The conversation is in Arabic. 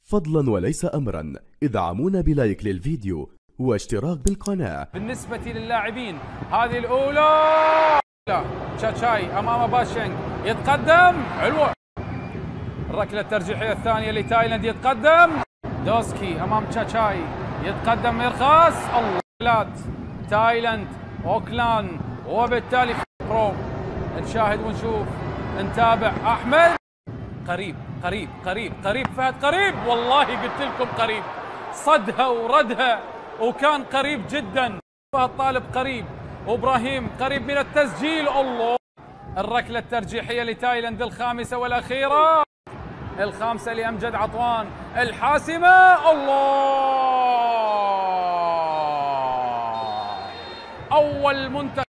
فضلا وليس أمرا ادعمونا بلايك للفيديو واشتراك بالقناة. بالنسبة للاعبين هذه الأولى، تشاتشاي أمام باشينغ يتقدم، حلوة. الركلة الترجيحية الثانية لتايلاند، يتقدم دوسكي أمام تشاتشاي، يتقدم ميرخاس، الله. تايلاند أوكلاند، وبالتالي برو. نشاهد ونشوف نتابع. أحمد قريب قريب قريب قريب، فهد قريب، والله قلت لكم قريب، صدها وردها وكان قريب جدا. فهد طالب قريب، وابراهيم قريب من التسجيل. الله. الركله الترجيحيه لتايلاند الخامسه والاخيره، الخامسه لامجد عطوان، الحاسمه. الله. اول منتخب